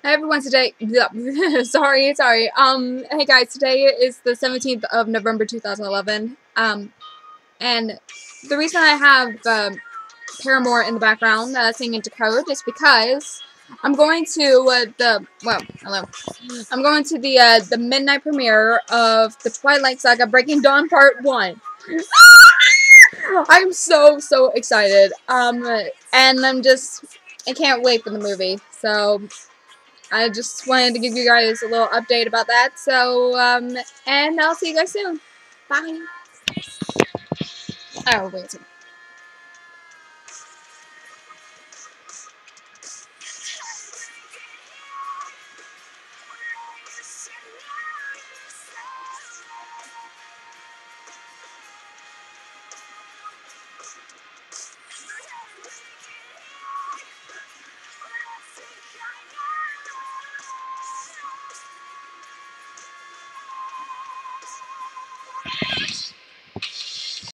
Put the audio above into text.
Hey everyone, today, sorry, hey guys, today is the 17th of November 2011, and the reason I have, Paramore in the background, singing to Code is because I'm going to, I'm going to the midnight premiere of the Twilight Saga Breaking Dawn Part 1. I'm so excited, and I can't wait for the movie, so I just wanted to give you guys a little update about that. So, and I'll see you guys soon. Bye. Oh, wait a second.